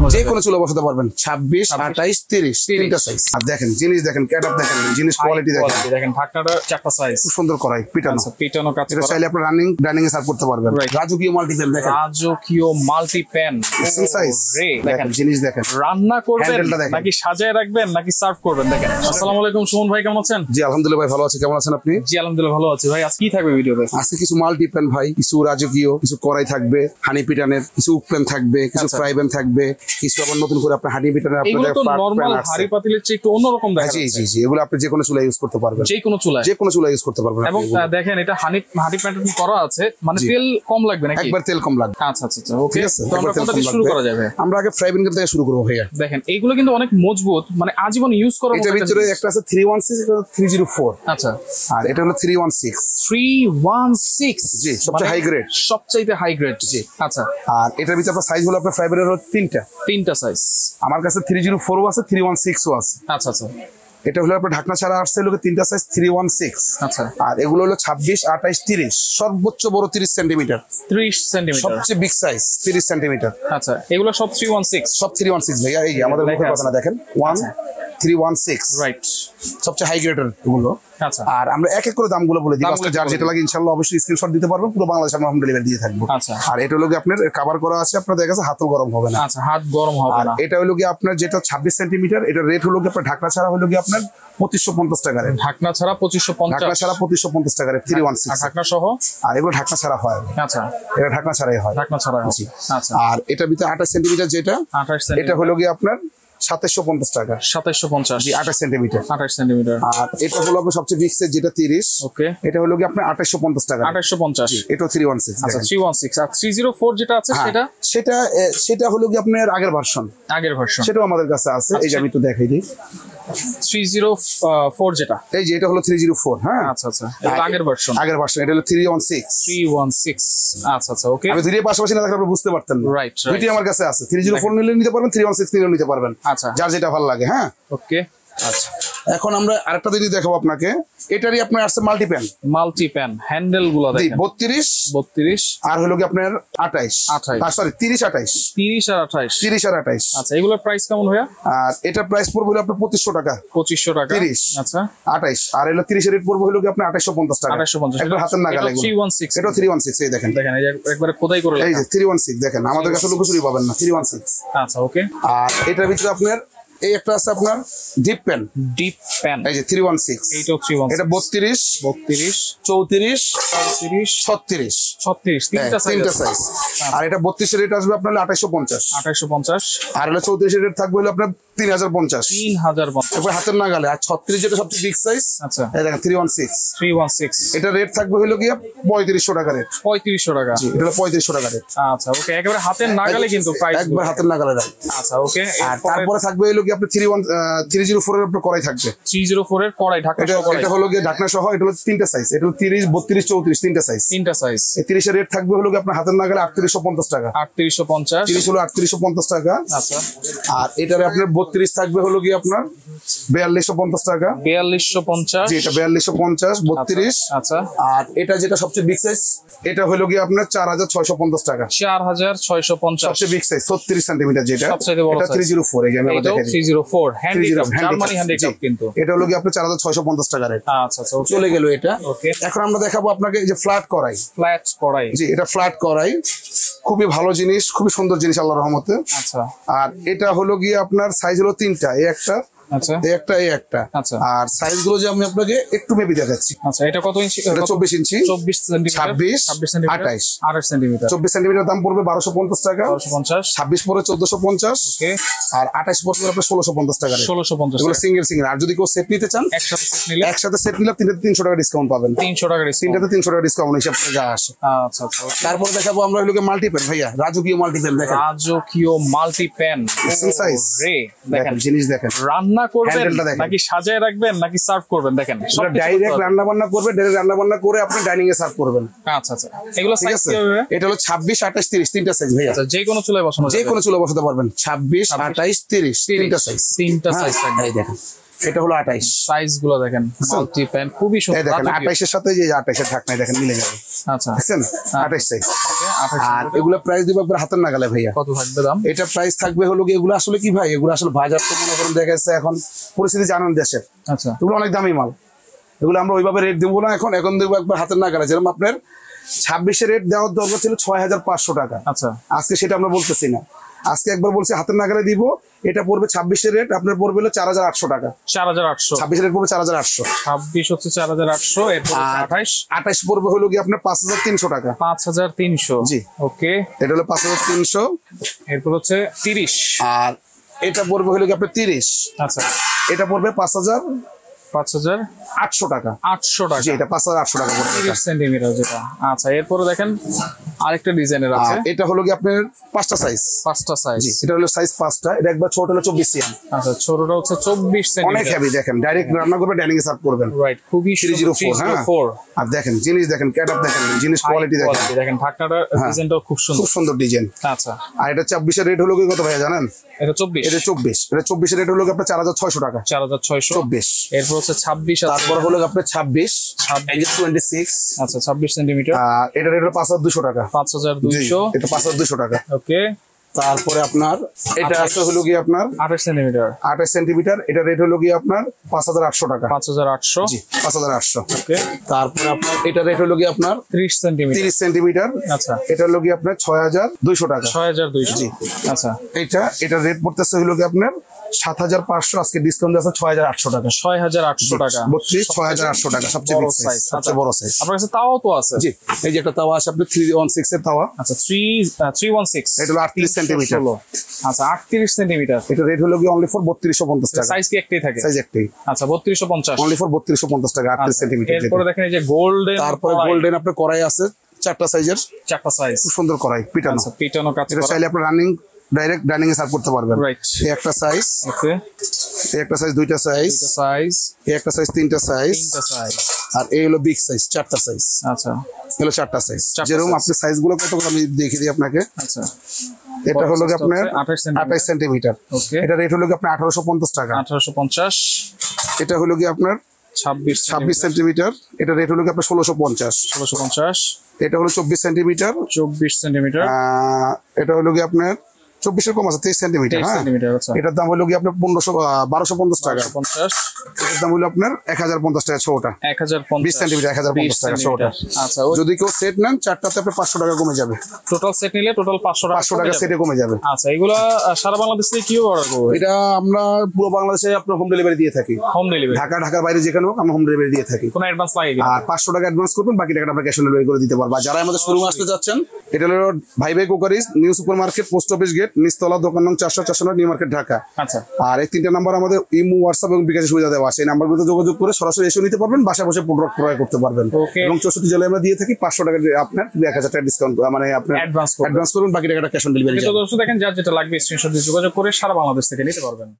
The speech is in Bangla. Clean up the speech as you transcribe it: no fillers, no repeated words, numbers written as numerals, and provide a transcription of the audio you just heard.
যে কোনো চুলা বসাতে পারবেন। 26, 28, 30 তিনটা সাইজ। আর দেখেন জিনিস দেখেন, ক্যাট আপ দেখেন, জিনিস কোয়ালিটি দেখেন ঢাকনাটা চারটা সাইজ, খুব সুন্দর করাই পিটানো। পিটানো কাজ করা। এটা চাইলে আপনি ডাইনিং এ সার্ভ করতে পারবেন। রাজকীয় মাল্টি প্যান দেখেন, রাজকীয় মাল্টি প্যান এক্সেল সাইজ। দেখেন জিনিস দেখেন, রান্না করবেন নাকি সাজায় রাখবেন নাকি সার্ভ করবেন। দেখেন। আসসালামু আলাইকুম সুমন ভাই, কেমন আছেন? জি আলহামদুলিল্লাহ ভাই, ভালো আছি। কেমন আছেন আপনি? জি আলহামদুলিল্লাহ ভালো আছি ভাই। আজকে কি থাকবে ভিডিওতে? আজকে কিছু মাল্টি প্যান ভাই, কিছু রাজকীয়, কিছু কড়াই থাকবে, হানি পিটানের, কিছু উপপ্যান থাকবে, কিছু ফ্রাই প্যান থাকবে, কিছু আবার নতুন করে আপনার হানি পিটানের আপনাদের নরমাল হাড়ি পাতিলের চেয়ে একটু অন্যরকম দেখা যাচ্ছে। জি জি, এগুলো আপনি যে কোনো চুলা ইউজ করতে পারবেন, যে কোনো চুলা ইউজ করতে পারবেন। এবং দেখেন এটা হানি প্যান করা আছে, মানে তেল কম লাগবে নাকি? একবার তেল কম লাগবে। আচ্ছা আচ্ছা ওকে। তো আমরা কোথা থেকে শুরু করা যাবে? আমরা আগে ফ্রাই প্যান থেকে শুরু করব ভাইয়া। দেখেন এইগুলো কিন্তু অনেক মজবুত, মানে আজীবন ইউজ করার মতো। এটার ভিতরে একটা আছে 316, এটা 304। আচ্ছা, আর এটা হলো 316। 316 জি, সবচেয়ে হাই গ্রেড, সবচাইতে হাই গ্রেড। জি আচ্ছা। আর এটার ভিতরে আপনার সাইজ হলো আপনার ফ্রাই প্যানের হলো তিনটা সাইজ। আমার কাছে 304 ও আছে, 316 ও আছে। আচ্ছা আচ্ছা। এটা হলো আপনার ঢাকনা ছাড়া আসছে হলো তিনটা সাইজ 316। আচ্ছা। আর এগুলো হলো 26, 28, 30, সর্বোচ্চ বড় 30 সেন্টিমিটার। 30 সেন্টিমিটার সবচেয়ে বিগ সাইজ 30 সেন্টিমিটার। আচ্ছা, এগুলো সব 316, সব 316 ভাইয়া। এই আমাদের মুখের কথা না, দেখেন 1316 রাইট, সবচেয়ে হাই গ্রেডের এগুলো। আচ্ছা। আর আমরা এক এক করে দামগুলো বলে দিই, যার যেটা লাগে ইনশাআল্লাহ অবশ্যই স্ক্রিনশট দিতে পারবেন, পুরো বাংলাদেশে আমরা হোম ডেলিভারি দিয়ে থাকবো। আচ্ছা। আর এটা হলো কি আপনার কভার করা আছে, আপনাদের কাছে হাতও গরম হবে না। আচ্ছা, হাত গরম হবে না। আর এটা হলো কি আপনার যেটা 26 সেন্টিমিটার, এটা রেট হলো কি আপনার ঢাকনা ছাড়া হলো কি আপনার 2550 টাকা রেট। ঢাকনা ছাড়া 2550, ঢাকনা ছাড়া 2550 টাকা রেট 316। আর ঢাকনা সহ? আর এগুলো ঢাকনা ছাড়া হয়। আচ্ছা, এটা ঢাকনা ছাড়াই হয়। ঢাকনা ছাড়া হয়। আচ্ছা। আর এটার ভিতরে 28 সেন্টিমিটার যেটা, 28 সেন্টিমিটার, এটা হলো কি আপনার 2750 টাকা। 2750। জি, 28 সেন্টিমিটার। 28 সেন্টিমিটার। আর এটা হলো আপনার সবচেয়ে বিগ সাইজ যেটা 30। ওকে। এটা হলো কি আপনার 2850 টাকা। 2850। এটা 316। আচ্ছা, 316। আর 304 যেটা আছে সেটা হলো কি আপনার আগের ভার্সন। সেটাও আমাদের কাছে আছে। এই যে আমি একটু দেখাই দিই। 304 যেটা, এই যে এটা হলো 304। হ্যাঁ আচ্ছা আচ্ছা, এটা আগের ভার্সন। এটা হলো 316। 316। আচ্ছা আচ্ছা ওকে। আমি দুইটার পাশাপাশি না থাকলে আপনি বুঝতে পারতেন না। রাইট, দুইটাই আমার কাছে আছে। 304 নিলে নিতে পারবেন, 316 নিলেও নিতে পারবেন। আচ্ছা, যার যেটা ভালো লাগে। হ্যাঁ ওকে। আচ্ছা, এখন আমরা আরেকটা জিনিস দেখাবো আপনাকে। এটারই আপনার আসছে মাল্টি প্যান হ্যান্ডেল গুলো দেখেন। 32 আর হলো কি আপনার 28, সরি 30, 28। 30 আর 28। আচ্ছা, এগুলোর প্রাইস কেমন ভাইয়া? আর এটা প্রাইস পড়বে হলো আপনার 2500 টাকা। 2500 টাকা। 30, আচ্ছা, 28 আর হলো 30 এর রেট পড়বে হলো কি আপনার 2850 টাকা। 2850। একবার হাতের নাগালে। 316। এটা 316। এই দেখেন এই যে একবারে খোদাই করে লেখা। এই যে 316 দেখেন, আমাদের কাছে লুকোচুরি পাবেন না। 316। আচ্ছা ওকে। আর এটার ভিতরে আপনার এই একটা আছে আপনার ডিপ প্যান। এই যে 316। এইটাও 316। এটা 32, 34, 36 তিনটা সাইজ। আর এটা 32 এর রেট আসবে আপনার 2850। আর হলো 34 এর রেট থাকবে হলো আপনার 3050। একবার হাতের নাগালে। আর 36 যেটা সবচেয়ে বিগ সাইজ। আচ্ছা, এই দেখেন 316। এটা রেট থাকবে হলো কি 3500 টাকা রেট। 3500 টাকা। জি, এটা হলো 3500 টাকা রেট। আচ্ছা ওকে, একেবারে হাতের নাগালে কিন্তু প্রাইস। একবার হাতের নাগালে রাখ। আচ্ছা ওকে। আর তারপরে থাকবে হলো কি আপনার 304 এর উপর কড়াই থাকবে। 304 এর কড়াই, ঢাকনা সহ কড়াই। এটা হলো কি ঢাকনা সহ। এটা হলো তিনটা সাইজ। এটা হলো 30, 32, 34 তিনটা সাইজ। এই 30 এর রেট থাকবে হলো কি আপনার হাতের নাগালে 3850 টাকা। 3850। 30 হলো 3850 টাকা। আচ্ছা। আর এটারে আপনার 32 থাকবে হলো কি আপনার 4250 টাকা। 4250। জি, এটা 4250 32। আচ্ছা। আর এটা যেটা সবচেয়ে বিগ সাইজ, এটা হলো কি আপনার 4650 টাকা। 4650 সবচেয়ে বিগ সাইজ 36 সেন্টিমিটার যেটা। সবচেয়ে বড় এটা 304। এই যে আমি আপনাদের দেখাই দিই। 304 হ্যান্ডিক্যাপ, জার্মানি হ্যান্ডিক্যাপ কিন্তু। এটা হলো কি আপনার 4650 টাকা রেট। আচ্ছা আচ্ছা চলে গেল এটা। ওকে। এখন আমরা দেখাবো আপনাকে এই যে ফ্ল্যাট কড়াই। জি, এটা ফ্ল্যাট কড়াই, খুবই ভালো জিনিস, খুবই সুন্দর জিনিস আল্লাহর রহমতে। আচ্ছা। আর এটা হলো গিয়ে আপনার সাইজ হলো তিনটা। এই একটা, আচ্ছা, এই একটা। আচ্ছা। আর সাইজ গুলো যে আমি আপনাকে একটু মেপে দেখাচ্ছি। আচ্ছা, এটা কত ইঞ্চি? এটা 24 inch. 24 centimetre. 26 centimetre. 28 centimetre. 24 centimetre দাম পড়বে 1250 টাকা। 1250। 26 পরে 1450। ওকে। আর 28 পড়বে আপনার 1650 টাকা। 1650। এগুলো সিঙ্গেল। আর যদি কেউ সেট নিতে চান, একসাথে সেট নিলে তিনটাতে 300 টাকা ডিসকাউন্ট পাবেন। 300 টাকা ডিসকাউন্ট। তিনটাতে 300 টাকা ডিসকাউন্ট হিসাব থেকে আসে। আচ্ছা আচ্ছা। তারপর দেখাবো আমরা হলো মাল্টি প্যান ভাইয়া, রাজকীয় মাল্টি প্যান। দেখেন রাজকীয় মাল্টি প্যান এক্সেল সাইজ। দেখেন জিনিস দেখেন, রান্না করবেন নাকি সাজায় রাখবেন নাকি সার্ভ করবেন। দেখেন ডাইরেক্ট রান্না বান্না করবে, ডাইরেক্ট রান্না বান্না করে আপনি ডাইনিং এ সার্ভ করবেন। আচ্ছা আচ্ছা। এগুলো সাইজ কি হবে? এটা হলো 26, 28, 30 তিনটা সাইজ ভাইয়া। আচ্ছা, যে কোনো চুলায় বসানো যাবে। যে কোনো চুলা বসাতে পারবেন। 26, 28, 30 তিনটা সাইজ। তিনটা সাইজ থাকবে। এই দেখেন এটা হলো 28 সাইজ গুলো দেখেন মাল্টি প্যান্ট খুবই এই সুন্দর। দেখেন 28 এর সাথে যে 28 এর ঢাকনা দেখেন মিলে যাবে। আচ্ছা দেখছেন 28 সাইজ। ওকে 28 আর এগুলা প্রাইস দিব একবার হাতের নাগালে ভাইয়া। কত থাকবে দাম? এটা প্রাইস থাকবে হলো কি, এগুলো আসলে কি ভাই, এগুলো আসলে বাজার তো মনে করেন দেখা যাচ্ছে এখন পরিস্থিতি জানেন দেশের, আচ্ছা এগুলো অনেক দামি মাল, এগুলো আমরা ওইভাবে রেট দিব না এখন, এখন দেবো একবার হাতের নাগালে। যেরকম আপনার 26 রেট দেওয়ার দরকার ছিল 6500 টাকা, আচ্ছা আজকে সেটা আমরা বলতেছি না, আজকে একবার বলছি হাতের নাগালে দিব। এটা পড়বে 26 রেট আপনার পড়বে হলো 4800 টাকা। 4800 26 রেট পড়বে 4800, 26 হচ্ছে 4800, এরপর 28 28 পড়বে হলো কি আপনার 5300 টাকা। 5300 জি ওকে। এটা হলো 5300। এরপর হচ্ছে 30 আর এটা পড়বে হলো কি আপনার 30। আচ্ছা এটা পড়বে 5800 টাকা। 800 টাকা জি এটা 5800 টাকা পড়বে। 30 সেন্টিমিটার যেটা। আচ্ছা এরপরে দেখেন আরেকটা ডিজাইনের আছে, আর এটা হলো কি আপনার 5টা সাইজ। 5টা সাইজ। জি এটা হলো সাইজ 5টা, এটা একবার ছোট হলো 24 সিএম। আচ্ছা ছোটটা হচ্ছে 24 অনেক সেন্টিমিটার। হেভি, দেখেন ডাইরেক্ট রান্না করবে, ডাইনিং এ সার্ভ করবেন। রাইট খুবই 304 হ্যাঁ। আর দেখেন জিনিস দেখেন, ক্যাটআপ দেখেন, জিনিস কোয়ালিটি দেখেন, দেখেন ঢাকনাটা ডিজাইনটাও খুব সুন্দর, খুব সুন্দর ডিজাইন। আচ্ছা আর এটা 26 এর রেট হলো কি কত ভাইয়া জানেন? এটা 24, এটা 24, এটা 24 এর রেট হলো কি আপনার 4600 টাকা। 4600। 24 এরপর হচ্ছে 26 আছে, তারপর হলো কি আপনার 26 এই যে 26। আচ্ছা 26 সেন্টিমিটার। আর এটা রেট হলো 5200 টাকা। 5200 এটা 5200 টাকা। ওকে। তারপরে আপনার এটা আছে হলো কি আপনার 28 সেন্টিমিটার। 28 সেন্টিমিটার, এটা রেট হলো কি আপনার 5800 টাকা। 5800 জি 5800। ওকে। তারপরে আপনার এটা রেট হলো কি আপনার 30 সেন্টিমিটার। 30 সেন্টিমিটার, আচ্ছা এটা হলো কি আপনার 6200 টাকা। 6200 জি। আচ্ছা এটা রেট পড়তেছে হলো কি আপনার 7500, আজকে ডিসকাউন্ট আছে 6800 টাকা। 6800 টাকা 32 6800 টাকা, সবচেয়ে বড় বিগ সাইজ, size। সবচেয়ে বড় সাইজ। আপনার কাছে তাওয়াও তো আছে? জি এই যে একটা তাওয়া আছে আপনার 316 এর তাওয়া, আচ্ছা 316, এটা হলো 38 সেন্টিমিটার। আচ্ছা 38 সেন্টিমিটার। এটা রেট হলো কি অনলি ফর 3250 টাকা। সাইজ কি একটাই থাকে? সাইজ একটাই, আচ্ছা 3250 অনলি ফর 3250 টাকা 38 সেন্টিমিটার। এরপরে দেখেন এই যে গোল্ডেন, তারপরে গোল্ডেন আপনার কড়াই আছে 4টা সাইজের, 4টা সাইজ। খুব সুন্দর কড়াই পিটানো। আচ্ছা পিটানো কাজ এটা করা। চাইলে আপনি রানিং ডাইরেক্ট ডাইনিং এ সার্ভ করতে পারবেন। রাইট এই একটা সাইজ, ওকে। এই একটা সাইজ, দুইটা সাইজ, দুইটা সাইজ, এই একটা সাইজ, তিনটা সাইজ, তিনটা সাইজ। আর এই হলো বিগ সাইজ 4টা সাইজ। আচ্ছা হলো 4টা সাইজ। চারটা যেরকম size। আপনি সাইজ গুলো কত করে আমি দেখিয়ে দিই আপনাকে। আচ্ছা এটা হলো কি আপনার 28 সেন্টিমিটার। ওকে। এটা রেট হলো কি আপনার 1850 টাকা। 1850। এটা হলো কি আপনার 26 সেন্টিমিটার, এটা রেট হলো কি আপনার 1650। 1650। এটা হলো 24 সেন্টিমিটার, 24 সেন্টিমিটার। এটা হলো কি আপনার 24 এর কম আছে 23 সেন্টিমিটার। 23 হ্যাঁ সেন্টিমিটার। আচ্ছা এটার দাম হলো কি আপনার 1250 টাকা। 50। এটার দাম হলো আপনার 1050 টাকা ছোটটা। 1050। 20 সেন্টিমিটার 1050 টাকা ছোটটা। আচ্ছা যদি কেউ সেট নেন চারটাতে আপনার 500 টাকা কমে যাবে। টোটাল সেট নিলে টোটাল 500 টাকা 500 টাকা সেটে কমে যাবে। আচ্ছা এগুলা সারা বাংলাদেশ থেকে কি অর্ডার করব? এটা আমরা পুরো বাংলাদেশে আপনার হোম ডেলিভারি দিয়ে থাকি। Home delivery? ঢাকার বাইরে যেখানে হোক আমরা হোম ডেলিভারি দিয়ে থাকি। কোনো অ্যাডভান্স লাগে কি? আর 500 টাকা অ্যাডভান্স করবেন, বাকি টাকাটা আমরা ক্যাশ অন ডেলিভারি করে দিতে পারবো। আর যারা আমাদের শোরুমে আসতে যাচ্ছেন, এটা হলো ভাই ভাই cookeries, new supermarket, post office gate, নিচতলা, দোকান নং 400 নিউ মার্কেট, ঢাকা। আচ্ছা আর এই 3টা নাম্বার আমাদের ইমো, হোয়াটসঅ্যাপ এবং বিকাশের সুবিধা দেওয়া আছে। এই নাম্বারগুলোতে যোগাযোগ করে সরাসরি এসে নিতে পারবেন, বাসায় বসে প্রোডাক্ট ক্রয় করতে পারবেন। ওকে। এবং 64 জেলায় আমরা দিয়ে থাকি। 500 টাকা আপনার 1000 টাকা ডিসকাউন্ট, মানে আপনার অ্যাডভান্স অ্যাডভান্স করুন, বাকি টাকাটা ক্যাশ অন ডেলিভারি। দর্শক দেখেন যার যেটা লাগবে স্ক্রিনশট দিয়ে যোগাযোগ করে সারা বাংলাদেশ থেকে নিতে পারবেন।